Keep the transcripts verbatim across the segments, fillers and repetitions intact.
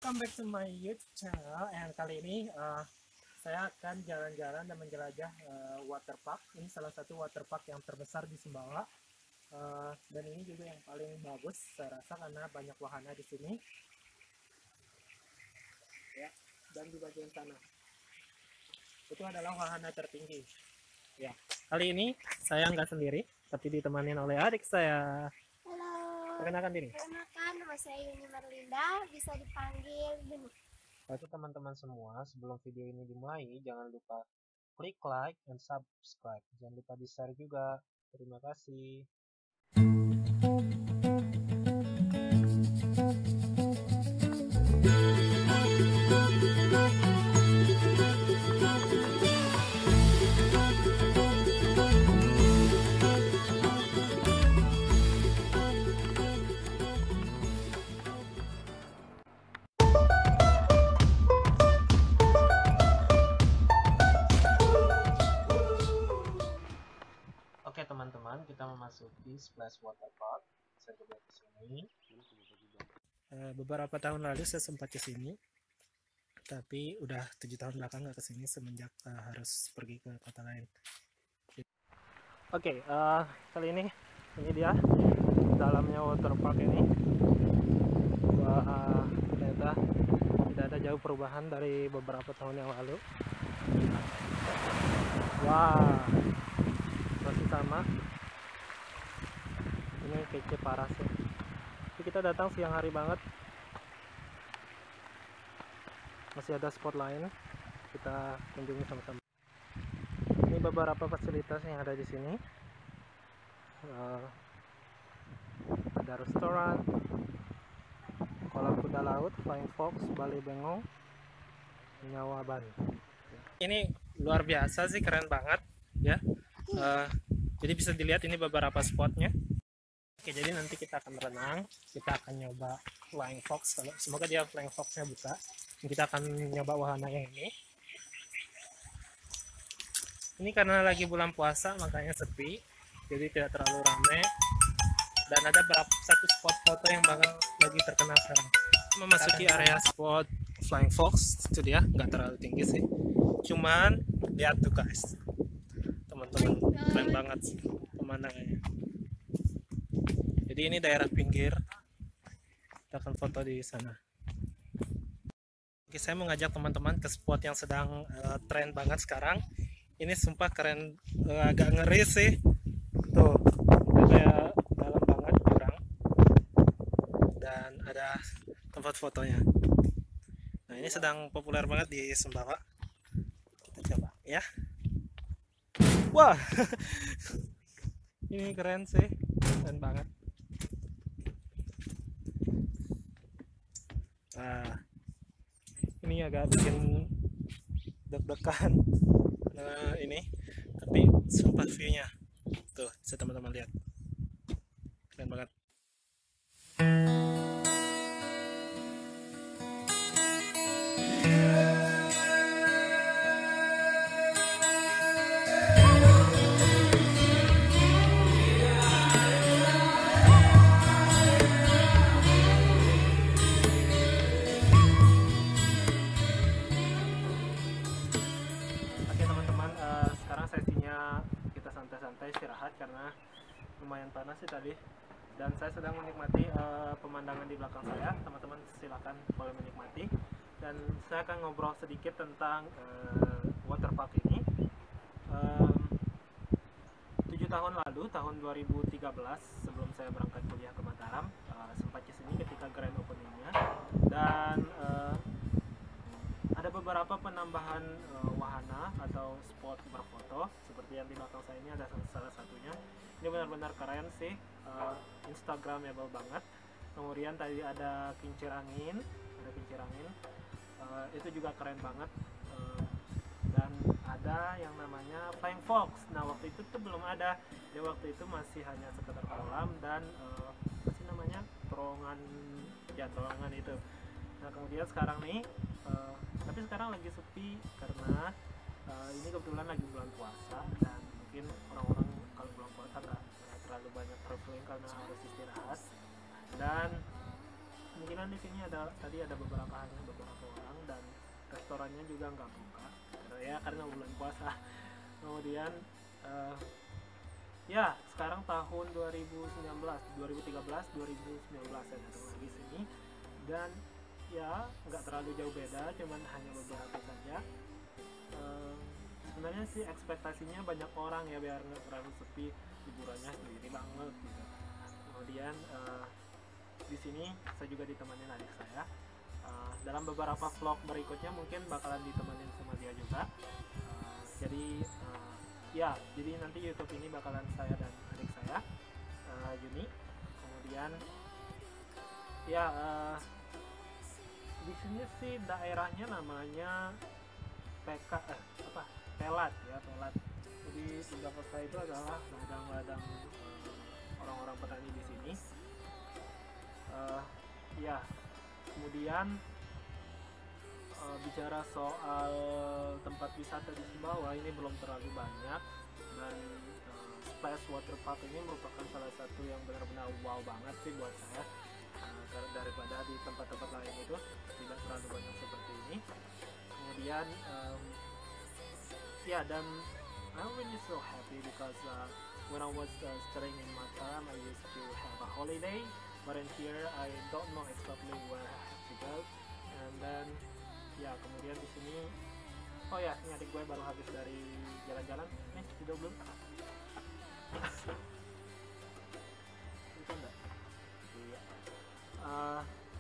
welcome back to my YouTube channel. And kali ini uh, saya akan jalan-jalan dan menjelajah uh, waterpark. Ini salah satu waterpark yang terbesar di Sumbawa, uh, dan ini juga yang paling bagus saya rasa karena banyak wahana di sini. Ya, dan di bagian sana itu adalah wahana tertinggi. Ya, kali ini saya nggak sendiri, tapi ditemani oleh adik saya. Halo. Perkenalkan diri. Perkenalkan, nama saya Yuni Marlinda, bisa dipanggil Yuni. Oke teman-teman semua, sebelum video ini dimulai, jangan lupa klik like dan subscribe. Jangan lupa di share juga. Terima kasih. Oke teman-teman, kita memasuki Splash Water Park. Saya coba ke sini. Uh, beberapa tahun lalu saya sempat ke sini, tapi udah tujuh tahun belakang nggak ke sini semenjak uh, harus pergi ke kota lain. Oke, okay, uh, kali ini ini dia dalamnya waterpark ini. Wah, uh, ternyata tidak ada jauh perubahan dari beberapa tahun yang lalu. Wah, masih sama. Ini kece parah sih. Jadi kita datang siang hari banget, masih ada spot lain, kita kunjungi sama-sama. Ini beberapa fasilitas yang ada di sini. Uh, ada restoran, kolam kuda laut, flying fox, Bali bengong, nyawa ban. Ini luar biasa sih, keren banget ya. Uh, jadi bisa dilihat ini beberapa spotnya. Oke, jadi nanti kita akan berenang, kita akan nyoba flying fox. Kalau semoga dia flying foxnya buka, kita akan nyoba wahana yang ini. Ini karena lagi bulan puasa makanya sepi, jadi tidak terlalu ramai. Dan ada berapa satu spot foto yang bakal lagi terkenal sekarang. Memasuki area spot flying fox, itu dia, nggak terlalu tinggi sih. Cuman lihat tuh guys, teman-teman, keren banget sih pemandangannya. Jadi ini daerah pinggir, kita akan foto di sana. Oke, saya mau ngajak teman-teman ke spot yang sedang uh, tren banget sekarang. Ini sumpah keren, uh, agak ngeri sih. Tuh, kayak dalam banget jurang, dan ada tempat fotonya. Nah, ini sedang populer banget di Sumbawa. Kita coba ya. Wah, ini keren sih, keren banget. Nah, ini agak bikin deg-degan nah, ini, tapi sumpah view-nya tuh, bisa teman-teman lihat, keren banget. Santai-santai istirahat karena lumayan panas sih tadi, dan saya sedang menikmati uh, pemandangan di belakang saya. Teman-teman silakan boleh menikmati, dan saya akan ngobrol sedikit tentang uh, waterpark ini. Tujuh tahun lalu, tahun dua ribu tiga belas, sebelum saya berangkat kuliah ke Mataram, uh, sempat ke sini ketika grand openingnya, dan uh, ada beberapa penambahan uh, wahana atau spot berfoto seperti yang di belakang saya ini. Ada salah satunya, ini benar-benar keren sih, uh, instagramable banget. Kemudian tadi ada kincir angin, ada kincir angin, uh, itu juga keren banget. Uh, dan ada yang namanya flying fox. Nah, waktu itu tuh belum ada, ya waktu itu masih hanya sekedar kolam dan uh, apa sih namanya, terowongan, ya terowongan itu. Nah, kemudian sekarang nih, uh, tapi sekarang lagi sepi karena uh, ini kebetulan lagi bulan puasa, dan mungkin orang-orang kalau bulan puasa nggak terlalu banyak traveling karena harus istirahat. Dan kemungkinan di sini ada tadi ada beberapa restorannya juga nggak buka karena ya karena bulan puasa. Kemudian uh, ya sekarang tahun dua ribu sembilan belas, dua ribu tiga belas, dua ribu sembilan belas saya datang lagi sini, dan ya nggak terlalu jauh beda, cuman hanya beberapa saja. Uh, sebenarnya sih ekspektasinya banyak orang ya biar nggak terlalu sepi, liburannya sendiri banget gitu. Kemudian uh, di sini saya juga ditemani adik saya. Uh, dalam beberapa vlog berikutnya mungkin bakalan ditemenin sama dia juga. Uh, jadi uh, ya, jadi nanti YouTube ini bakalan saya dan adik saya, uh, Yuni. Kemudian ya uh, di sini sih daerahnya namanya P K eh apa Pelat ya Pelat. Jadi di belakang saya itu adalah ladang-ladang uh, orang-orang petani di sini. Uh, ya, kemudian uh, bicara soal tempat wisata di Sumbawa ini belum terlalu banyak, dan uh, Splash Water Park ini merupakan salah satu yang benar-benar wow banget sih buat saya. Uh, daripada di tempat-tempat lain itu tidak terlalu banyak seperti ini. Kemudian um, ya, dan I'm really so happy because uh, when I was uh, studying in Mataram, I used to have a holiday. But in here, I don't know exactly where I have to go. And then, ya kemudian di sini, oh ya, ini adik gue baru habis dari jalan-jalan. Nih, duduk dulu. Itu enggak? Iya. Uh,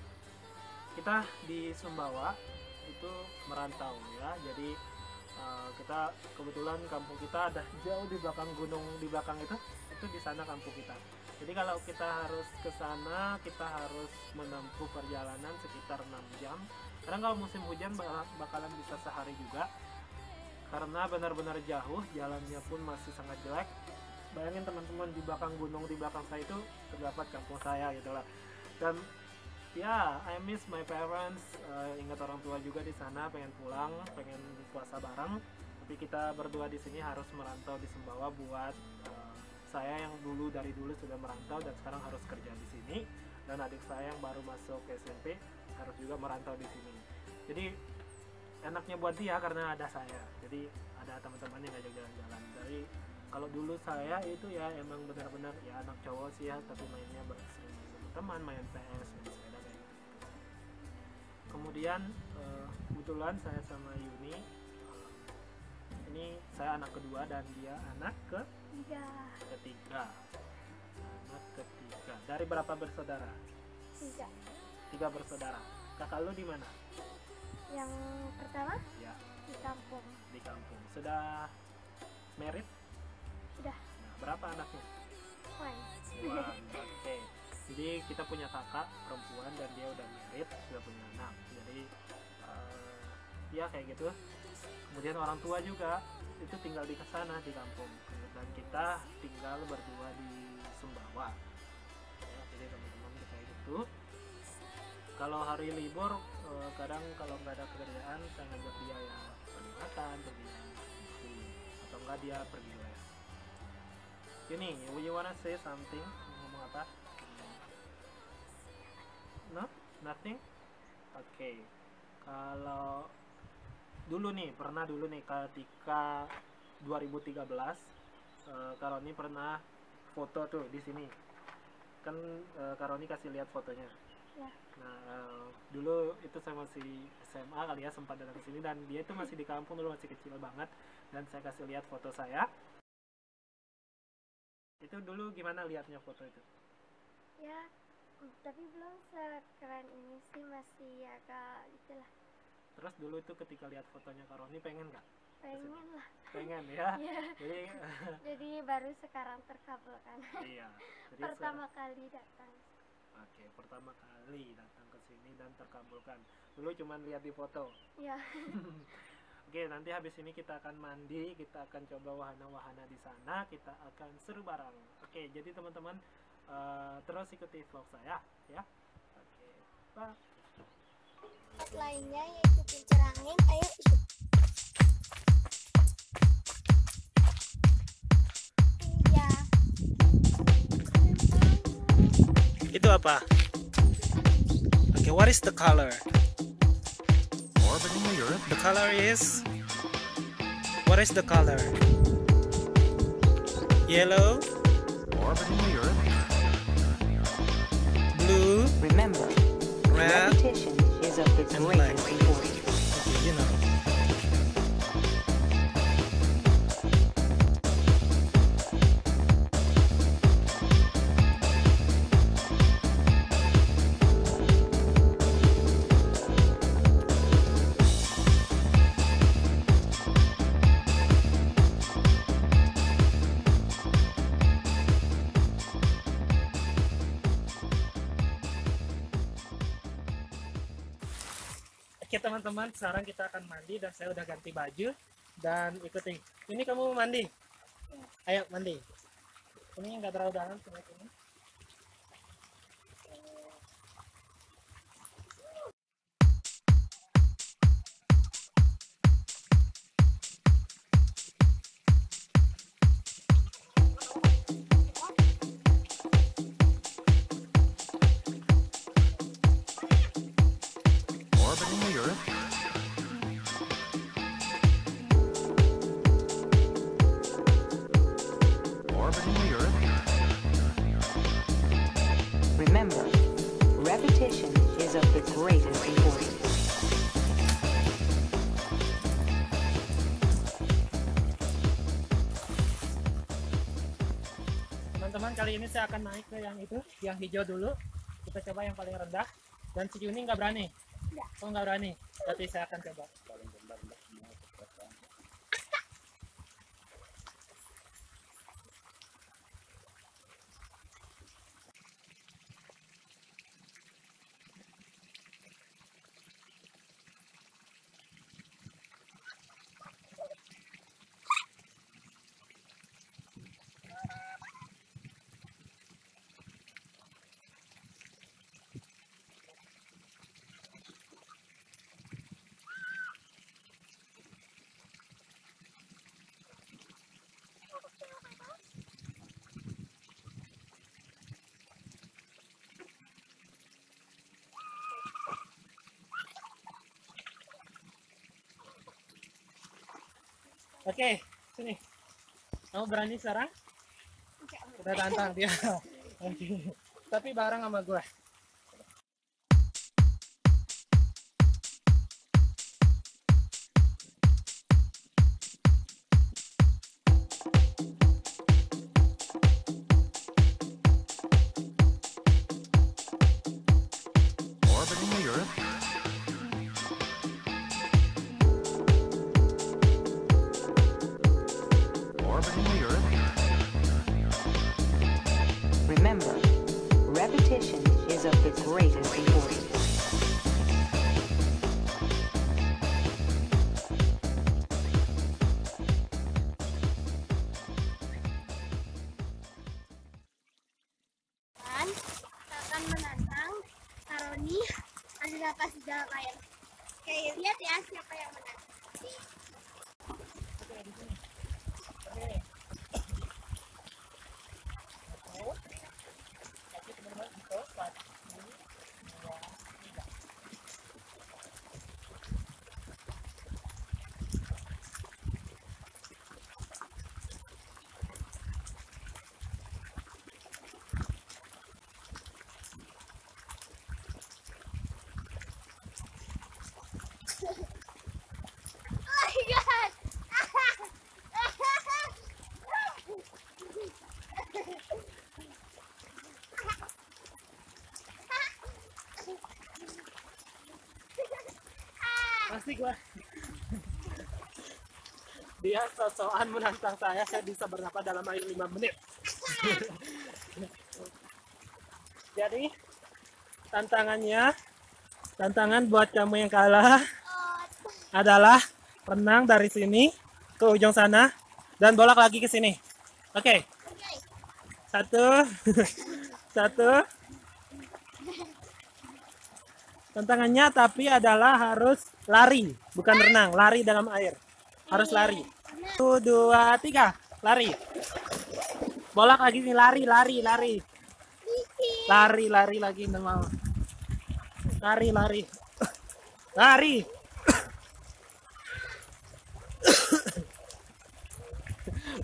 kita di Sumbawa itu merantau ya. Jadi uh, kita kebetulan kampung kita ada jauh di belakang gunung di belakang itu, itu di sana kampung kita. Jadi kalau kita harus ke sana, kita harus menempuh perjalanan sekitar enam jam. Karena kalau musim hujan bakalan bisa sehari juga. Karena benar-benar jauh, jalannya pun masih sangat jelek. Bayangin teman-teman, di belakang gunung di belakang saya itu terdapat kampung saya gitu lah. Dan ya, I miss my parents. Uh, ingat orang tua juga di sana, pengen pulang, pengen puasa bareng. Tapi kita berdua di sini harus merantau di Sumbawa buat uh, saya yang dulu dari dulu sudah merantau dan sekarang harus kerja di sini, dan adik saya yang baru masuk S M P harus juga merantau di sini. Jadi enaknya buat dia karena ada saya, jadi ada teman-teman yang ngajak jalan-jalan. Dari kalau dulu saya itu ya emang benar-benar ya anak cowok sih ya, tapi mainnya bersering sama teman, main P S, main sepeda kayak gitu. Kemudian uh, kebetulan saya sama Yuni, uh, ini saya anak kedua dan dia anak ke Tiga. ketiga. Anak ketiga. Dari berapa bersaudara? Tiga. Tiga bersaudara. Kakak lu di mana? Yang pertama Ya, di kampung. di kampung. Sudah married? Sudah. Nah, berapa anaknya? One. One. Oke. Okay. Jadi kita punya kakak perempuan dan dia udah married, sudah punya anak. Jadi uh, ya kayak gitu. Kemudian orang tua juga itu tinggal di sana di kampung, dan kita tinggal berdua di Sumbawa ya, jadi teman-teman kayak gitu. Kalau hari libur eh, kadang kalau nggak ada kerjaan saya ngajak dia ya pergi makan, pergi main, atau enggak dia pergi les. Ini you wanna say something? Ngomong apa? No? Nothing? Oke. Okay. Kalau dulu nih, pernah dulu nih ketika dua ribu tiga belas, uh, Karoni pernah foto tuh di sini. Kan uh, Karoni kasih lihat fotonya. Ya. Nah, uh, dulu itu saya masih S M A kali ya, sempat datang ke sini, dan dia itu masih di kampung dulu, masih kecil banget, dan saya kasih lihat foto saya. Itu dulu gimana lihatnya foto itu? Ya, tapi belum sekeren ini sih, masih agak itulah. Terus dulu itu ketika lihat fotonya Karoni pengen nggak? Pengen lah. Pengen ya. Ya. Jadi Jadi baru sekarang terkabulkan. iya. Jadi Pertama kali datang. Oke, pertama kali datang ke sini dan terkabulkan. Dulu cuman lihat di foto. Ya. Oke, nanti habis ini kita akan mandi, kita akan coba wahana-wahana di sana, kita akan seru bareng. Oke, jadi teman-teman uh, terus ikuti vlog saya ya. Oke, bye. Lainnya yaitu kincir angin, ayo ikut. Iya. Itu apa? Okay, what is the color? Orbiting the Earth The color is, what is the color? Yellow, Orbiting the Earth. blue, Remember, red, repetition is of the and black. greatest importance. Okay, you know. Oke teman-teman, sekarang kita akan mandi dan saya udah ganti baju dan ikuti. Ini kamu mau mandi? Ayo mandi. Ini nggak terlalu dalam seperti ini. Orbiting the Earth. Orbiting the Earth. Remember, repetition is of the greatest importance. Teman-teman, kali ini saya akan naik ke yang itu, yang hijau dulu. Kita coba yang paling rendah. Dan si Yuni nggak berani. Oh nggak berani. Berarti saya akan coba. Oke, sini. Kamu berani sekarang? Udah tantang dia. Oke. Tapi bareng sama gue. Orbiting the Earth. Orbiting the Earth. Remember, repetition is of the greatest importance. Dan kita akan menantang Karoni ada atas di dalam air. Oke, lihat ya siapa yang menang. Oh my god! Pasti gue. Dia sosokan menantang saya, saya bisa bernapas dalam air lima menit. Jadi tantangannya, tantangan buat kamu yang kalah adalah renang dari sini ke ujung sana dan bolak lagi ke sini. Oke, satu, satu. Tantangannya tapi adalah harus lari, bukan renang, lari dalam air. Harus lari. Satu, dua, tiga, lari. Bolak lagi nih, lari, lari, lari. Lari, lari lagi, nggak mau. Lari, lari. Lari.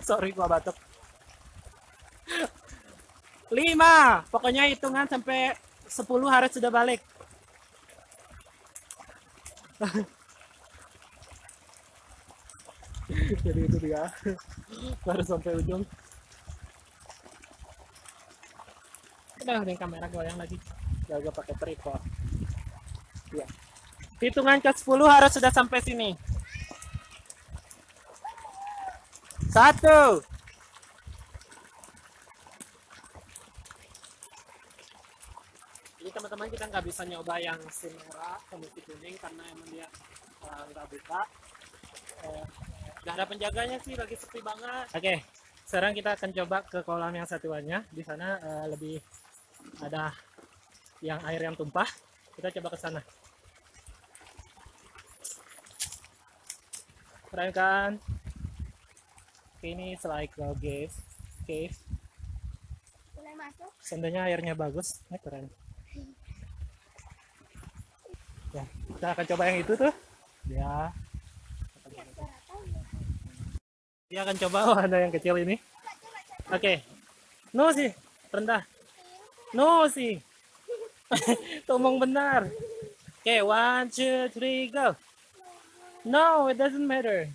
Sorry gua batuk. Lima. Pokoknya hitungan sampai sepuluh harus sudah balik. Jadi itu dia. Harus sampai ujung. Udah nih kamera goyang lagi. Jaga pakai tripod. Ya. Hitungan ke sepuluh harus sudah sampai sini. Satu. Ini teman-teman kita nggak bisa nyoba yang si merah sama si kuning karena emang dia uh, nggak buka. Eh, nggak ada penjaganya sih, lagi sepi banget. Oke, sekarang kita akan coba ke kolam yang satuannya. Di sana uh, lebih ada yang air yang tumpah. Kita coba ke sana. Keren kan? Ini like a cave. Cave. Boleh masuk? Seandainya airnya bagus, ini keren. Ya, kita akan coba yang itu tuh. Ya. Dia akan coba wahana yang kecil ini. Oke. Okay. No sih, rendah. No sih. Tomong benar. Oke, okay, one, two, three, go. No, it doesn't matter.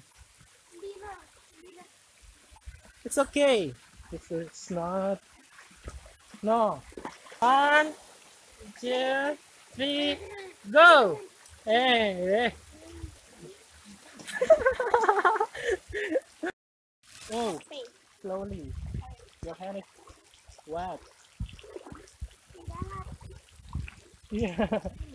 It's okay. This is not. No. One, two, three, go. Hey, hey. Oh, slowly. Your hand is wet. Yeah.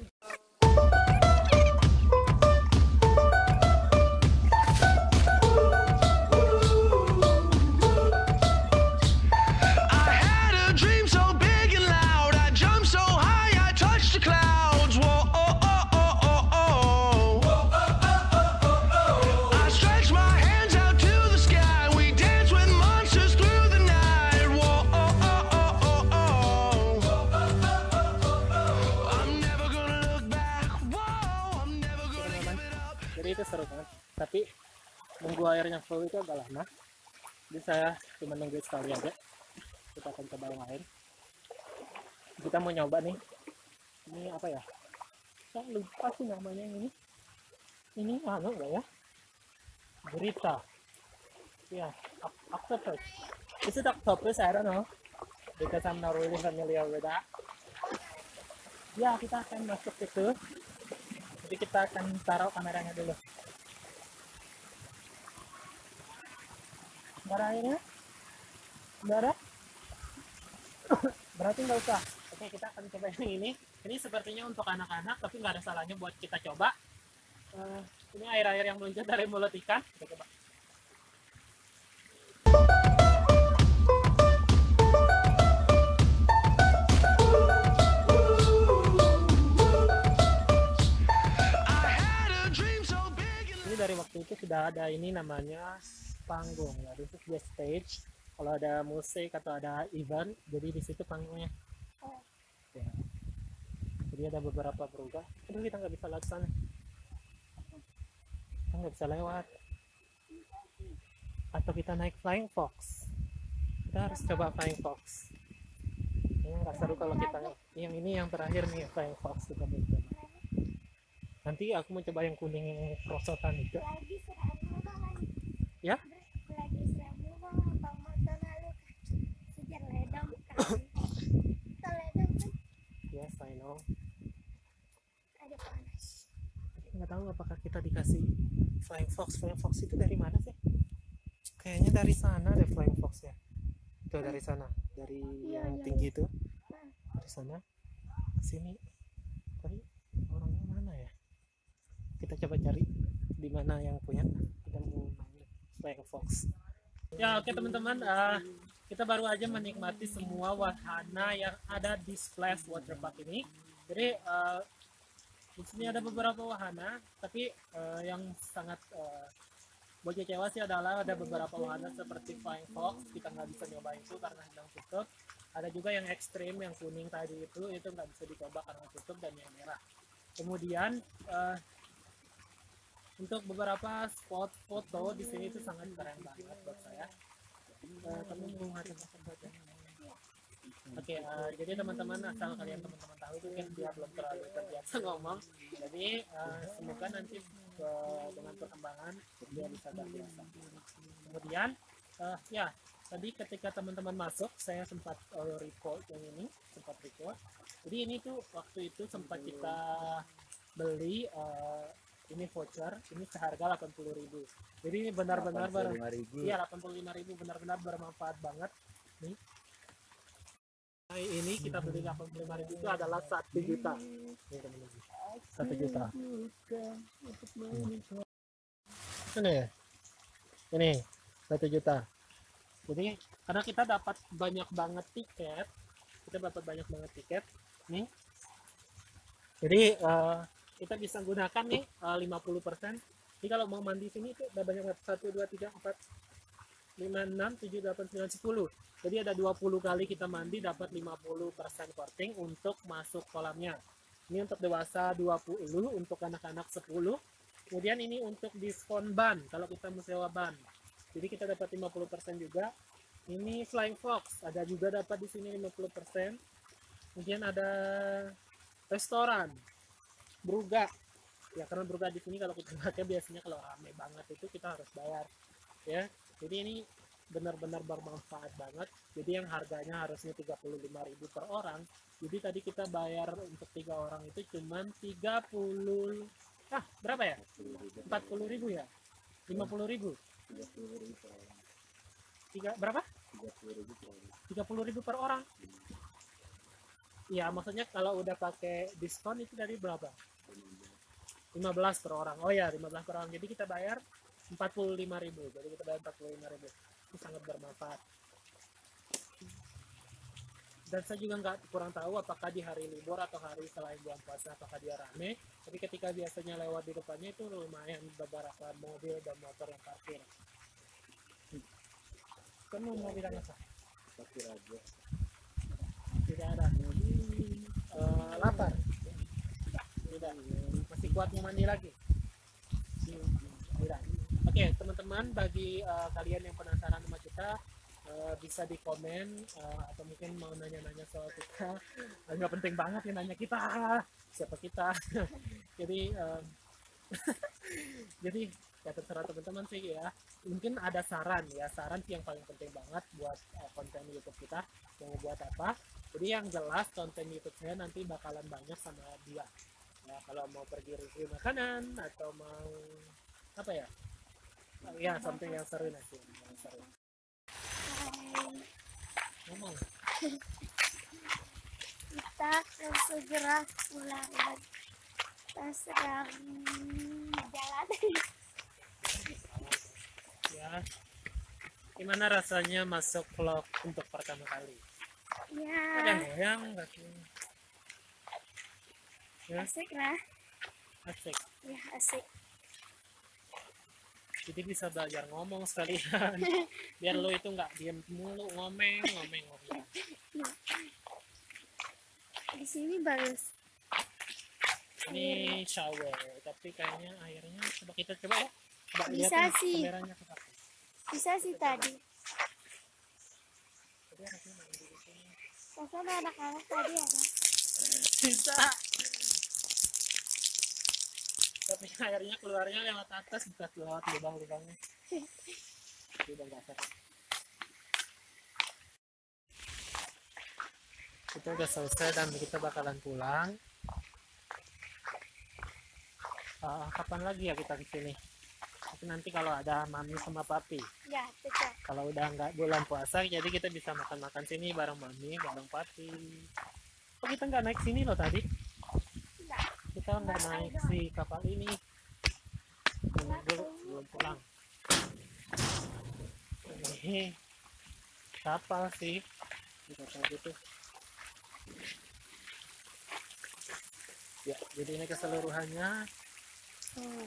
Jadi itu seru banget, tapi nunggu airnya full itu agak lama. Jadi saya cuma nunggu sekali aja. Kita akan coba yang lain. Kita mau nyoba nih. Ini apa ya? Saya lupa sih namanya yang ini. Ini anu enggak ya? Gurita. Ya, octopus. Is it octopus? I don't know. Because I'm not really familiar with that. Ya, kita akan masuk itu. Jadi kita akan taruh kameranya dulu. Nggak ada airnya? Nggak ada? Berarti nggak usah. Oke, kita akan coba yang ini. Ini sepertinya untuk anak-anak, tapi nggak ada salahnya buat kita coba. Uh, ini air-air yang meluncur dari mulut ikan. Kita coba. Dari waktu itu sudah ada ini namanya panggung ya, this is the stage. Kalau ada musik atau ada event, jadi di situ panggungnya. Ya. Jadi ada beberapa berubah. Aduh, kita nggak bisa lewat sana. Kita nggak bisa lewat. Atau kita naik Flying Fox. Kita harus coba Flying Fox. Ini nggak seru kalau kita yang ini yang terakhir nih Flying Fox kita coba. Nanti aku mau coba yang kuning yang perosotan itu. Lagi seramu bang. Ya? Lagi seramu bang. Apa motor lalu sejar ledong kan? Ledong kan? Yes, I know. Ada panas. Nggak tahu apakah kita dikasih Flying Fox. Flying Fox itu dari mana sih? Kayaknya dari sana deh Flying Fox ya. Itu dari sana, dari Iya, yang iya, tinggi iya. itu. Dari sana ke sini. Tapi orangnya mana ya? Kita coba cari di mana yang punya. Kita mau main Flying Fox. Ya, oke teman-teman, uh, kita baru aja menikmati semua wahana yang ada di Splash Waterpark ini. Jadi uh, di sini ada beberapa wahana, tapi uh, yang sangat uh, buat kecewa sih adalah ada beberapa wahana seperti Flying Fox. Kita nggak bisa nyoba itu karena sedang tutup. Ada juga yang ekstrim, yang kuning tadi itu, itu nggak bisa dicoba karena tutup, dan yang merah. Kemudian uh, untuk beberapa spot foto di sini itu sangat keren banget buat saya. Eh, kamu mau ngajak masak saja. Oke, eh, jadi teman-teman, asal kalian teman-teman tahu itu kan dia belum terlalu terbiasa ngomong. Jadi eh, semoga nanti eh, dengan perkembangan dia bisa terbiasa. Kemudian eh, ya tadi ketika teman-teman masuk saya sempat eh, record yang ini, sempat record. Jadi ini tuh waktu itu sempat kita beli eh, ini voucher, ini seharga delapan puluh ribu. Jadi ini benar-benar ber iya delapan puluh lima ribu, benar-benar bermanfaat banget nih. Nah, ini kita beli delapan puluh lima ribu itu adalah satu juta. Nih, teman-teman. satu juta. Ini ya. Ini satu juta. Jadi karena kita dapat banyak banget tiket, kita dapat banyak banget tiket nih. Jadi uh, kita bisa gunakan nih uh, lima puluh persen. Jadi kalau mau mandi sini itu udah banyak banget, satu dua tiga empat lima enam tujuh delapan sembilan sepuluh. Jadi ada dua puluh kali kita mandi dapat lima puluh persen korting untuk masuk kolamnya. Ini untuk dewasa dua puluh, untuk anak-anak sepuluh. Kemudian ini untuk diskon ban kalau kita mau sewa ban. Jadi kita dapat lima puluh persen juga. Ini Flying Fox ada juga dapat di sini lima puluh persen. Kemudian ada restoran Bruga. Ya karena Bruga di sini kalau kita pakai biasanya kalau rame banget itu kita harus bayar. Ya. Jadi ini benar-benar bermanfaat banget. Jadi yang harganya harusnya tiga puluh lima ribu per orang. Jadi tadi kita bayar untuk tiga orang itu cuman tiga puluh, ah berapa ya? empat puluh ribu ya? lima puluh ribu? Tiga, berapa? tiga puluh ribu per orang. Ya maksudnya kalau udah pakai diskon itu dari berapa? lima belas per orang. Oh ya lima belas per orang. Jadi kita bayar empat puluh lima ribu. Jadi kita bayar empat puluh lima ribu. Itu sangat bermanfaat. Dan saya juga nggak kurang tahu apakah di hari libur atau hari selain bulan puasa apakah dia rame. Tapi ketika biasanya lewat di depannya itu lumayan beberapa mobil dan motor yang parkir. Kamu mau bilang apa? Parkir aja. Tidak ada. Uh, lapar. Tidak. Masih kuat mau mandi lagi? Tidak. Oke, okay, teman-teman, bagi uh, kalian yang penasaran sama kita, uh, bisa di komen uh, atau mungkin mau nanya-nanya soal kita. Nggak penting banget ya nanya kita, siapa kita. Jadi, uh, jadi ya terserah teman-teman sih ya. Mungkin ada saran ya, saran sih yang paling penting banget buat uh, konten YouTube kita. Mau buat apa? Jadi yang jelas konten YouTube saya nanti bakalan banyak sama dia. Ya, kalau mau pergi review makanan atau mau apa ya? Ya, something yang seru nanti. Yang seru. Ngomong. Kita akan segera pulang dan kita sedang jalan. Ya, gimana rasanya masuk vlog untuk pertama kali? Ada Ya, goyang nggak sih? Ya, asik lah. asik. Ya, asik. Jadi bisa belajar ngomong sekalian. Biar lo itu nggak diem mulu ngomeng, ngomeng, ngomeng. Di sini bagus. Ini shower, tapi kayaknya airnya coba kita coba ya. Coba Bisa lihat sih. kameranya kita. Bisa sih tadi. Jadi harusnya mandi di sini. Rasanya anak-anak tadi ada. Bisa. Tapi airnya keluarnya lewat atas, bukan lewat lubang-lubangnya. Udah nggak sakit. Kita udah selesai dan kita bakalan pulang. Uh, kapan lagi ya kita ke sini? Tapi nanti kalau ada mami sama papi. Ya, betul. Kalau udah nggak bulan puasa, jadi kita bisa makan-makan sini bareng mami, bareng papi. Kok kita nggak naik sini loh tadi? Enggak. Kita nggak naik si kapal ini. Ini dulu belum pulang. Ini kapal sih, bisa kayak gitu. Ya, jadi ini keseluruhannya. Hmm.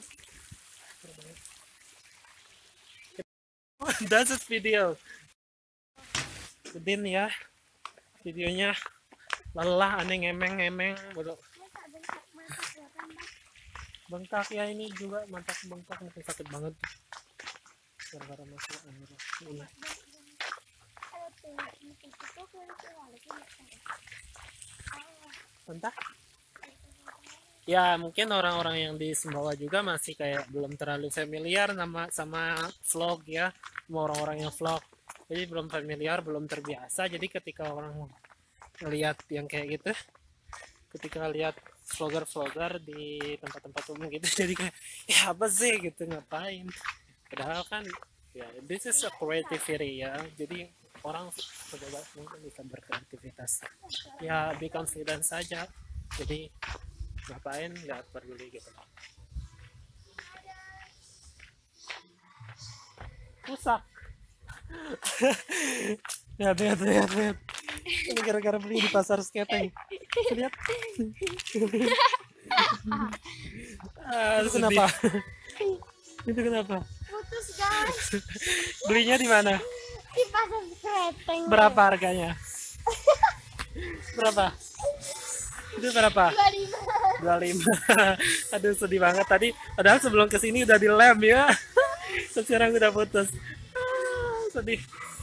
That's it video. Udin ya, videonya lelah, aneh ngemeng-ngemeng, bodoh. Masa bengkak mata kelihatan, Mas? Bengkak ya, ini juga mantap bengkak, mungkin sakit banget gara-gara masuk air ini. Entah. Ya mungkin orang-orang yang di Sumbawa juga masih kayak belum terlalu familiar sama sama vlog ya, sama orang-orang yang vlog. Jadi belum familiar, belum terbiasa. Jadi ketika orang lihat yang kayak gitu, ketika lihat vlogger-vlogger di tempat-tempat umum gitu, jadi kayak ya apa sih gitu, ngapain? Padahal kan ya this is a creativity ya. Jadi orang sebebas mungkin bisa berkreativitas. Ya be confident saja. Jadi ngapain nggak peduli gitu. Rusak. Lihat, lihat, lihat, lihat. Ini gara-gara beli di pasar skateng. Lihat. Ah, itu kenapa? Itu kenapa? Putus guys. Belinya di mana? Di pasar skateng. Berapa harganya? Berapa? Itu berapa? dua puluh lima. dua puluh lima. Aduh sedih banget tadi. Padahal sebelum kesini udah dilem ya. Terus sekarang udah putus. Ah, sedih.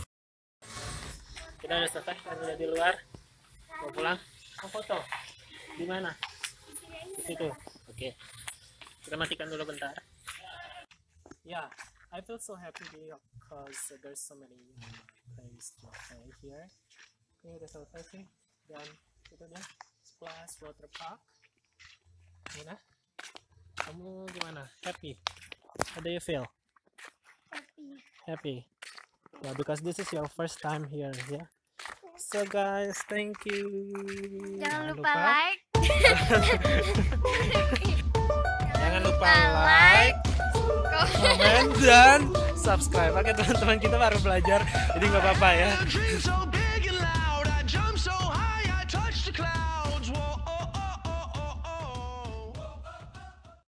Kita udah selesai, kita udah di luar. Mau pulang? Mau foto? Di mana? Di situ. Oke. Kita matikan dulu bentar. Ya, yeah, I feel so happy because there's so many places to play here. Ini udah selesai sih. Dan itu dia. Splash Water Park. Gimana? Kamu gimana? Happy? How do you feel? Happy. Happy? Yeah, because this is your first time here, yeah? So guys, thank you. Jangan lupa like. Jangan lupa like, komen, dan subscribe. Oke teman-teman, kita baru belajar, jadi nggak apa-apa ya.